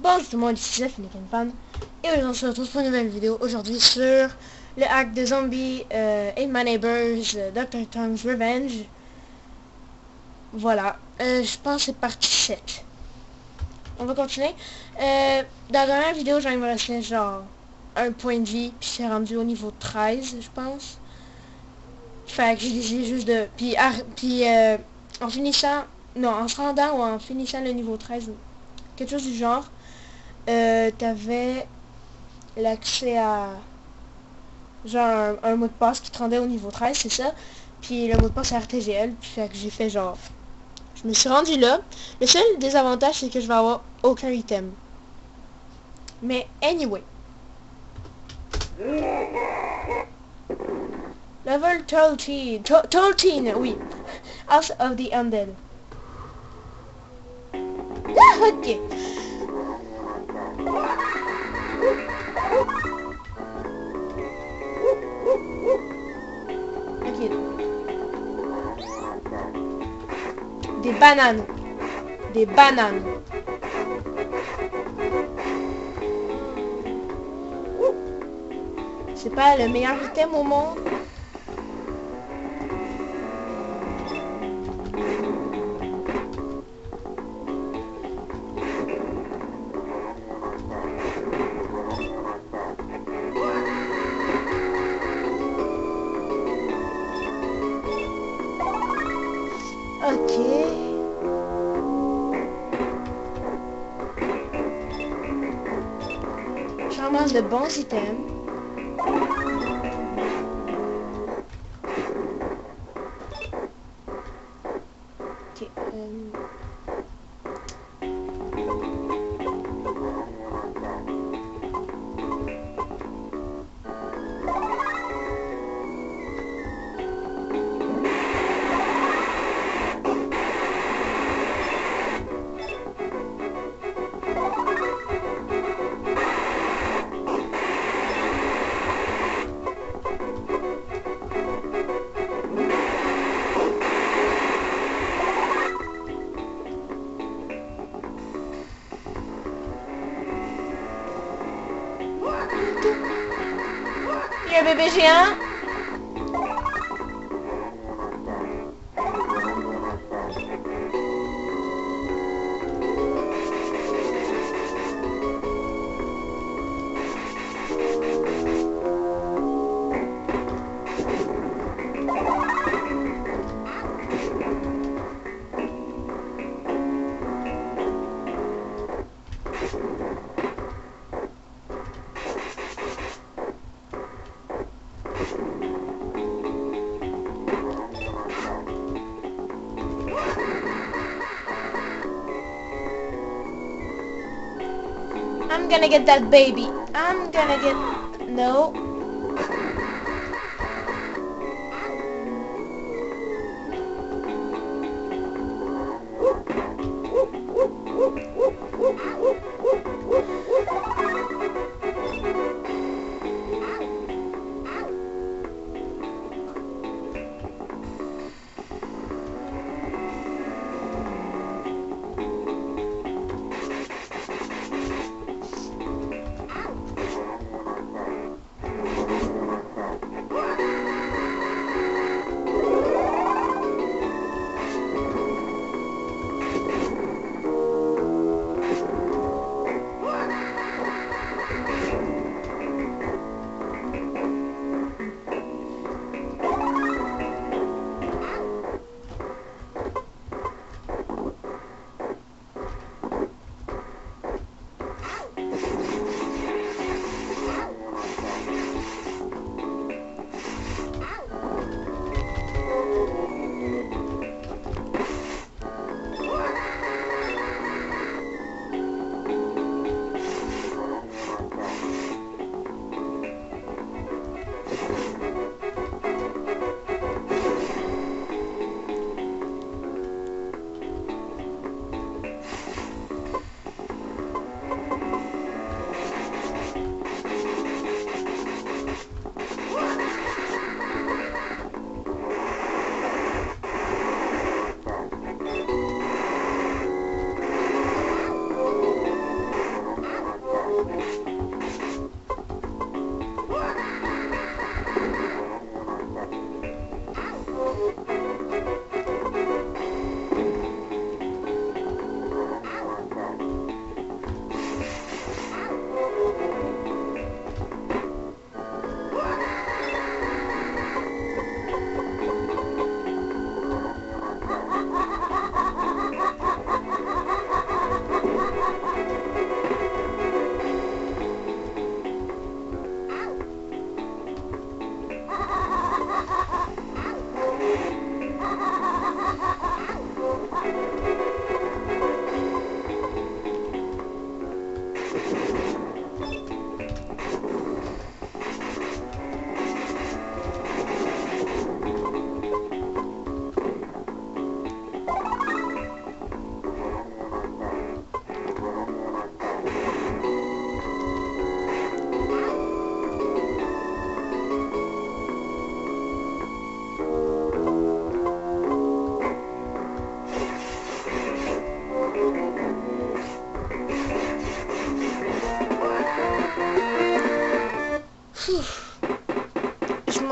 Bonjour tout le monde, ici Jeff Fan et aujourd'hui on se retrouve pour une nouvelle vidéo aujourd'hui sur le hack de zombies Ate My Neighbors, Dr. Tom's Revenge. Voilà, je pense que c'est partie 7. On va continuer. Dans la dernière vidéo, il me restait genre un point de vie, puis c'est rendu au niveau 13, je pense. Fait que j'ai décidé juste de... en finissant... Non, en se rendant ou en finissant le niveau 13 ou quelque chose du genre, t'avais l'accès à genre un mot de passe qui te rendait au niveau 13, c'est ça. Puis le mot de passe c'est RTGL, puis fait que j'ai fait genre... Je me suis rendu là. Le seul désavantage c'est que je vais avoir aucun item. Mais anyway. Level 13, 13, oui. House of the Undead. Ah, ok. Ok. Des bananes. Des bananes. C'est pas le meilleur item au monde. Ok. Je ramasse de bons items. Ok. Il y a un bébé géant. I'm gonna get that baby. I'm gonna get... No.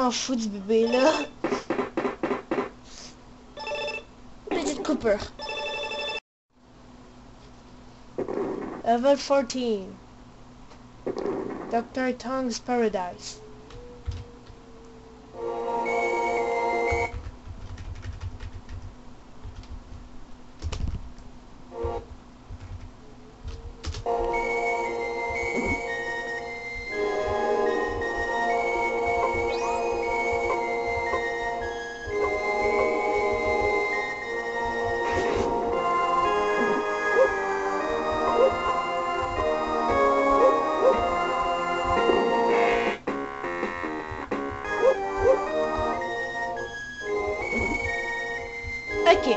m'en fous du bébé, là. Petite Cooper. Level 14. Dr. Tong's Paradise. Ok.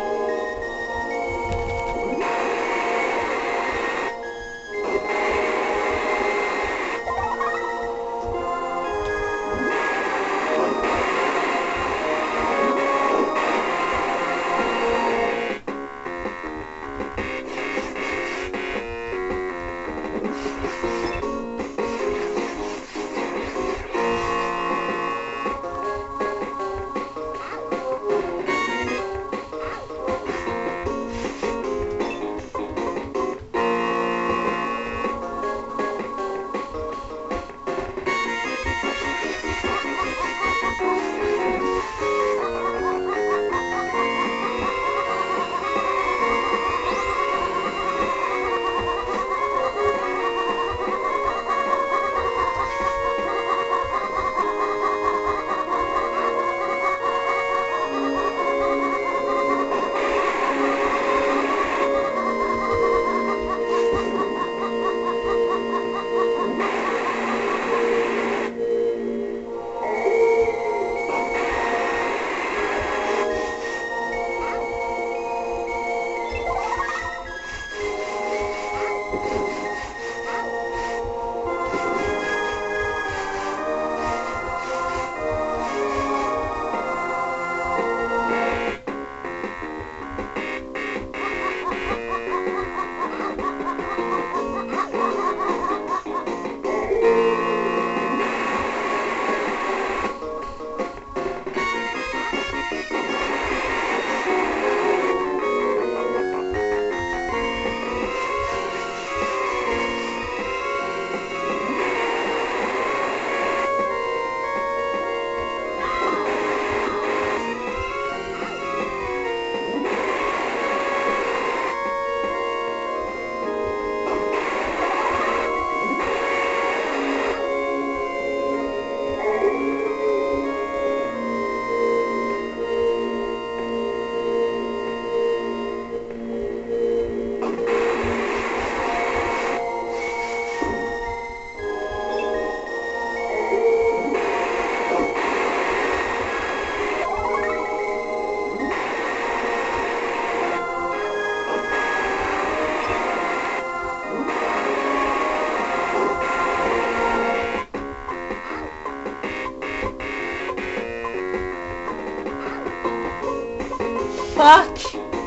Fuck!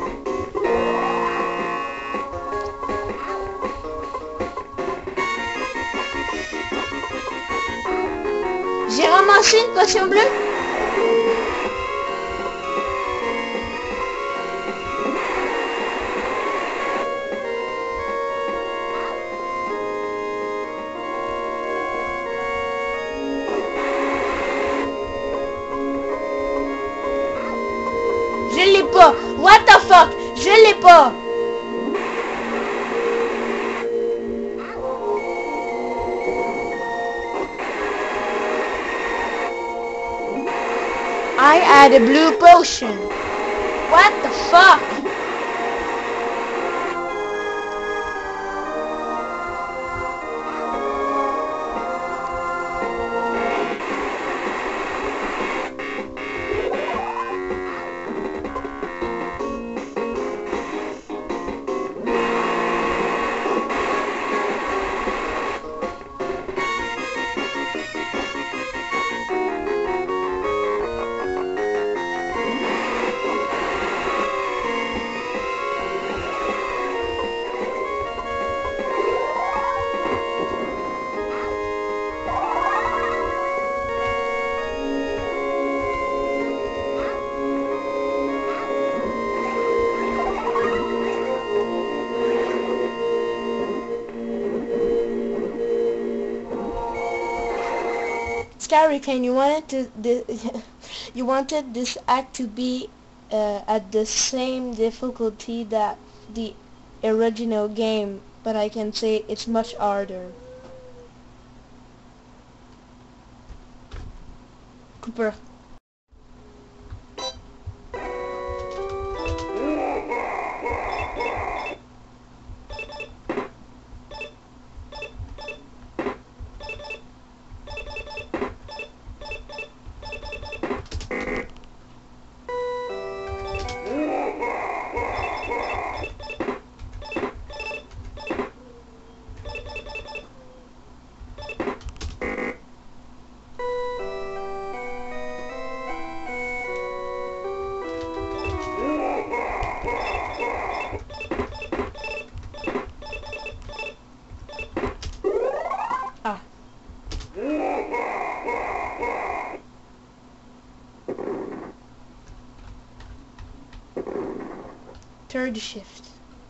J'ai ramassé une potion bleue. Je l'ai pas. What the fuck? Je l'ai pas. I had a blue potion. What the fuck? Skyrim, you wanted you wanted this act to be at the same difficulty that the original game, but I can say it's much harder. Cooper. Ah. Third shift.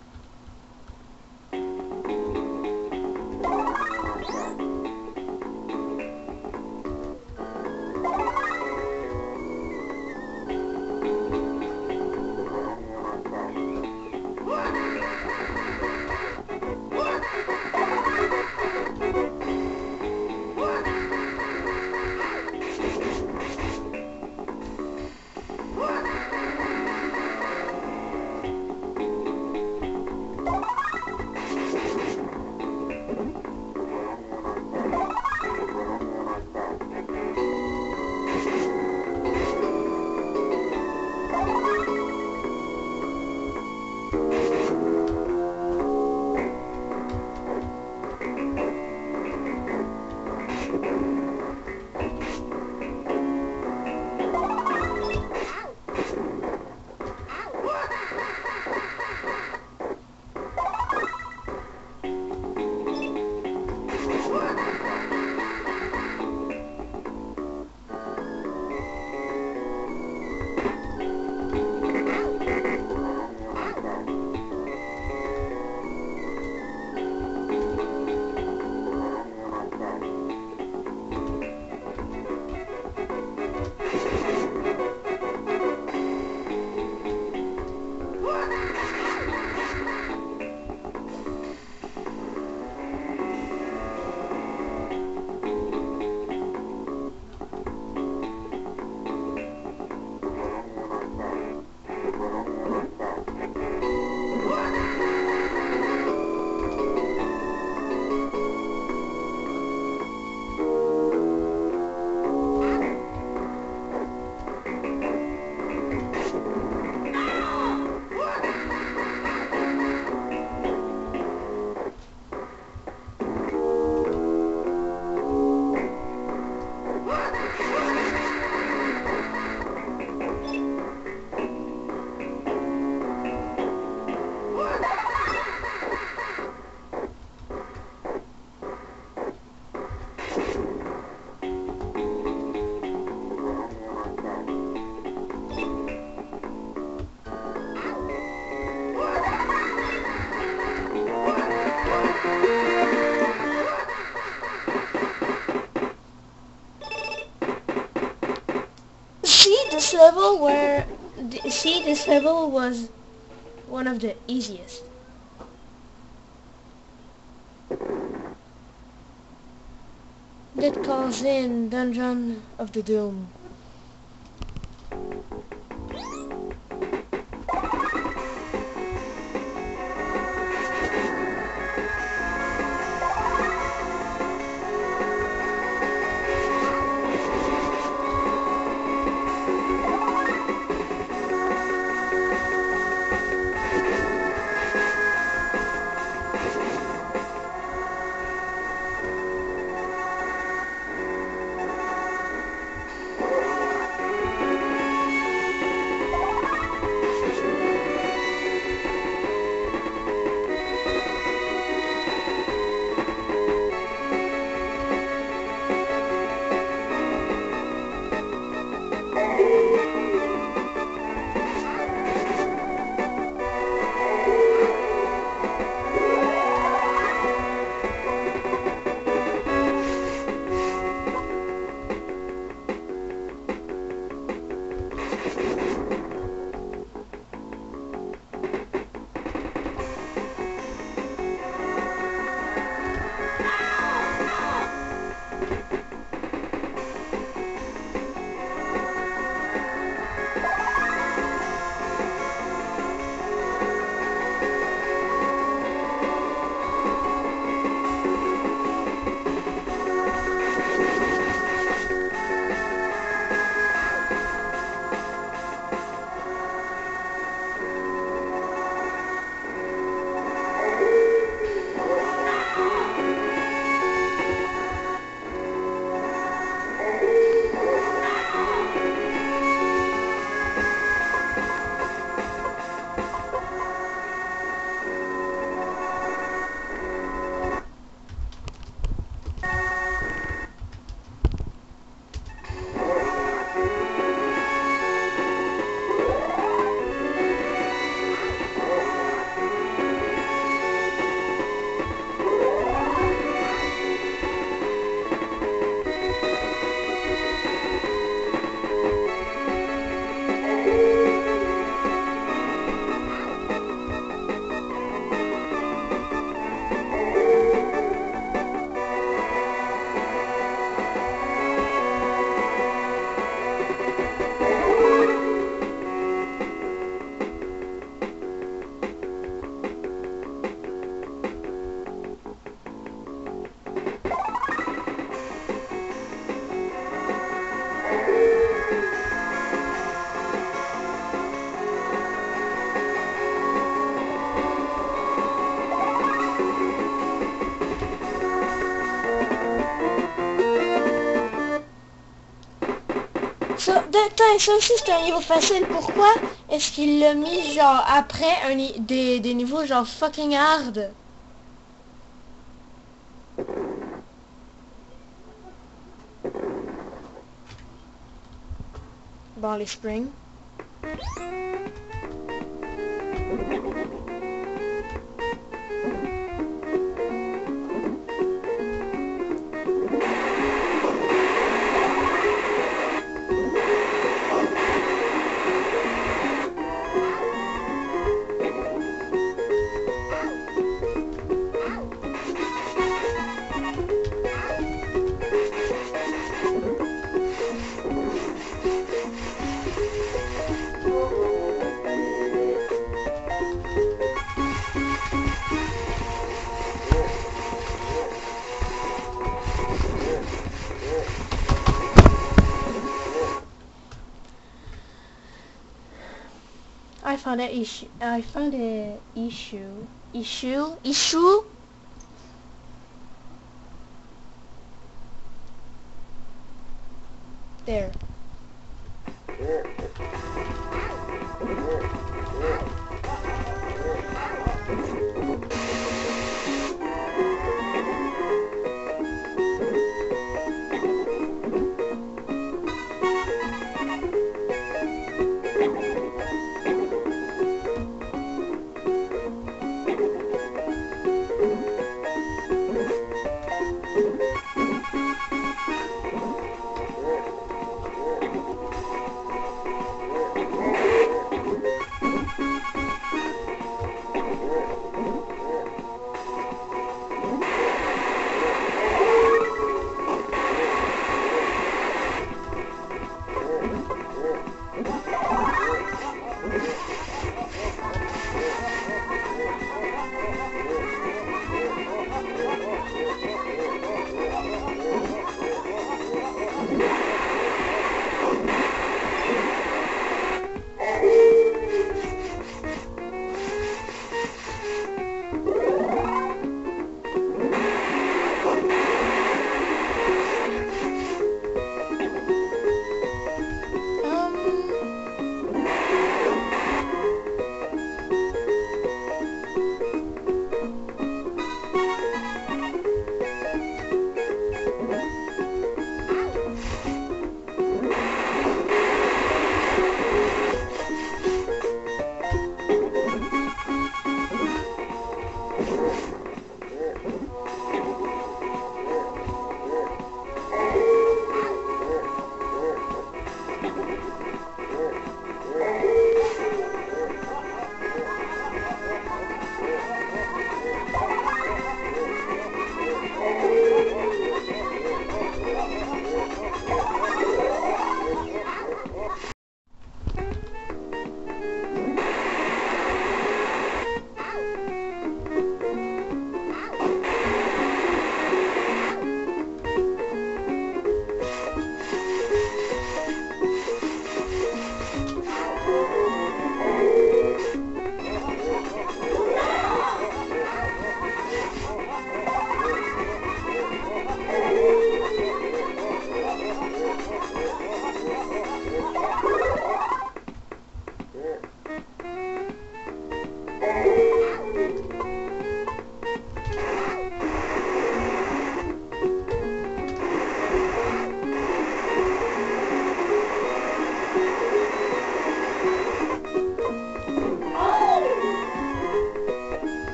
This level was one of the easiest. That calls in Dungeon of the Doom. Putain, ça aussi c'est un niveau facile. Pourquoi est-ce qu'il l'a mis genre après des niveaux genre fucking hard? Bon, les springs. I found a issue. There.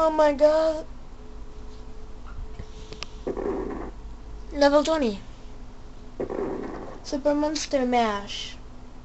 Oh my god. Level 20. Super Monster Mash.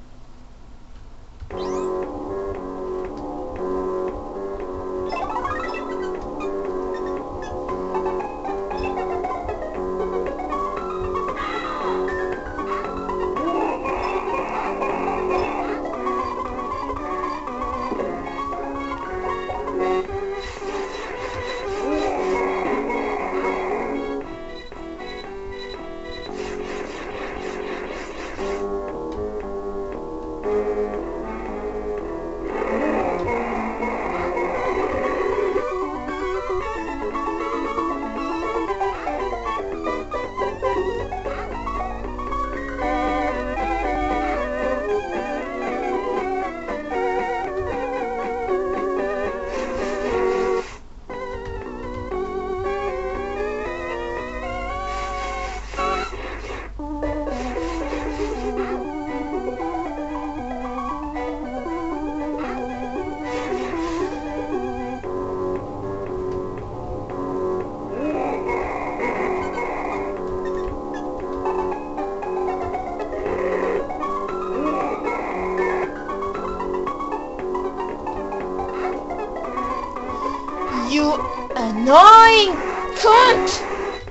You annoying cunt!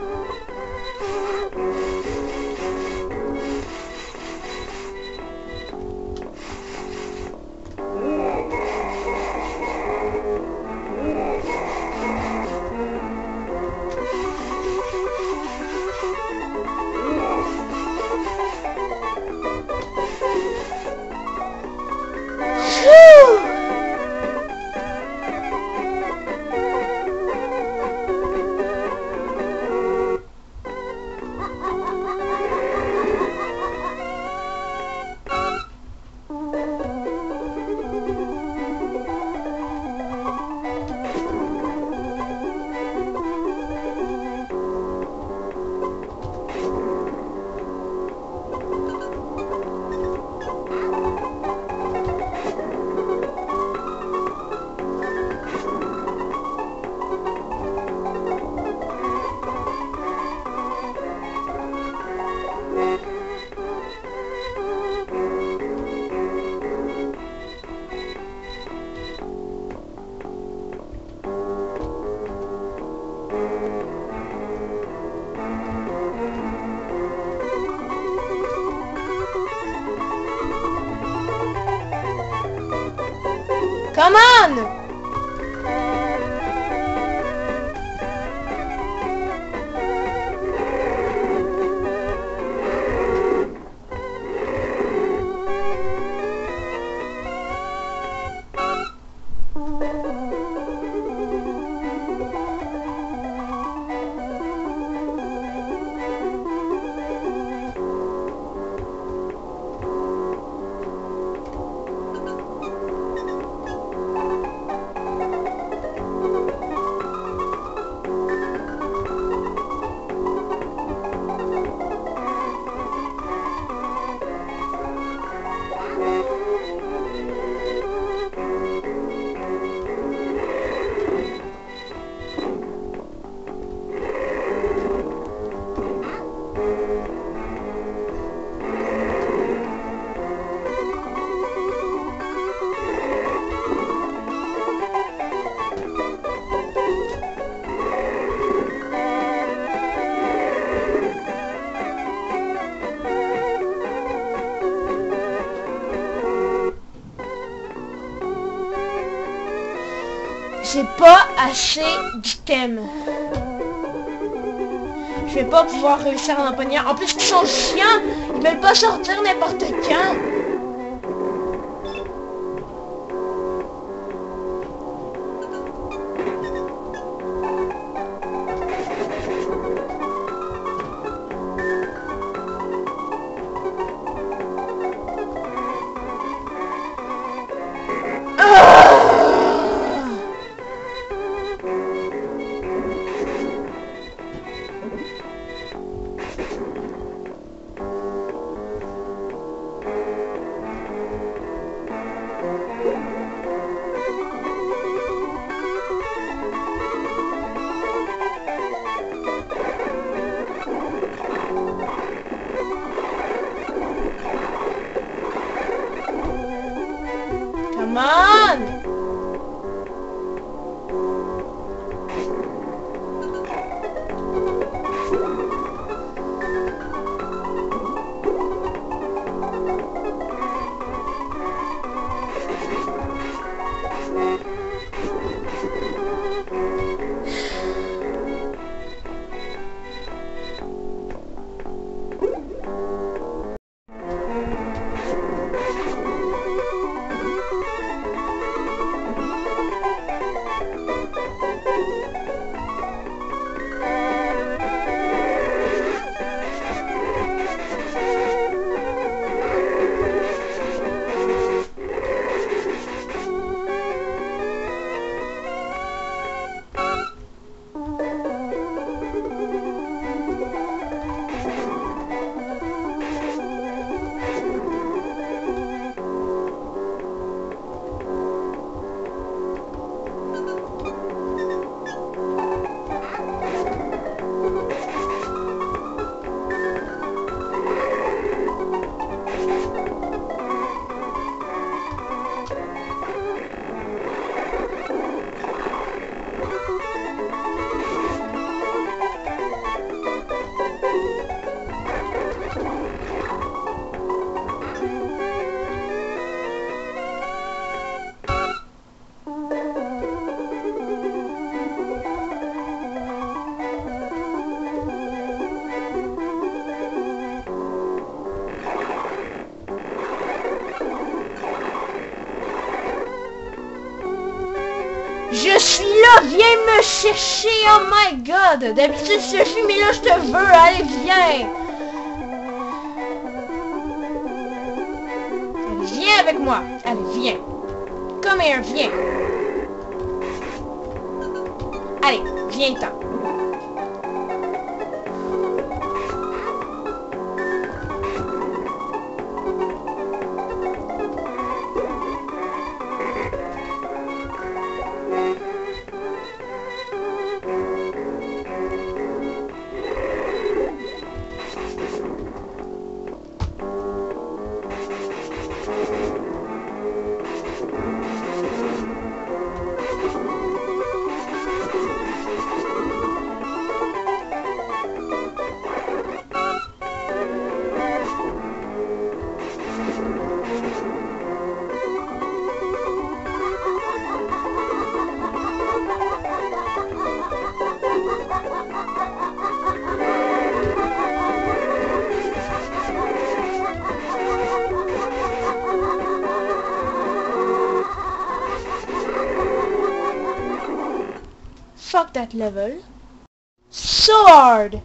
Come on! J'ai pas assez d'items. Je vais pas pouvoir réussir à en empoigner. En plus, ils sont chiants. Ils veulent pas sortir n'importe quand. Come on! Je suis là, viens me chercher, oh my god! D'habitude je fuis, mais là je te veux, allez viens! Allez, viens avec moi! Allez, viens! Come here, viens! Allez, viens-t'en! Fuck that level. So hard!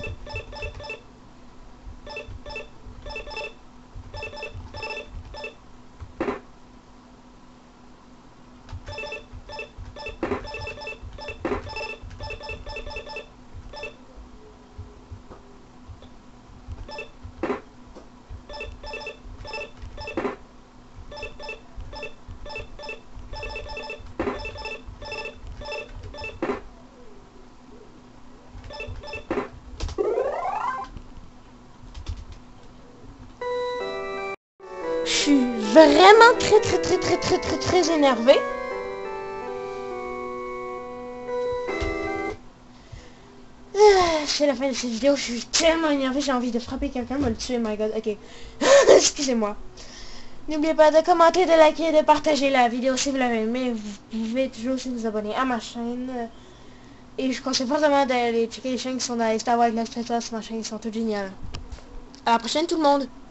Je suis vraiment très énervée. C'est la fin de cette vidéo, je suis tellement énervée, j'ai envie de frapper quelqu'un, me le tuer, my god, ok. Excusez-moi. N'oubliez pas de commenter, de liker et de partager la vidéo si vous l'avez aimé. Vous pouvez toujours aussi vous abonner à ma chaîne. Et je conseille fortement d'aller checker les chaînes qui sont dans les Star Wars, ma chaîne, ils sont toutes géniales. À la prochaine tout le monde!